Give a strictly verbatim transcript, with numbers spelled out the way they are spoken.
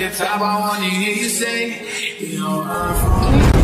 the top, I wanna hear you say, you don't run from me.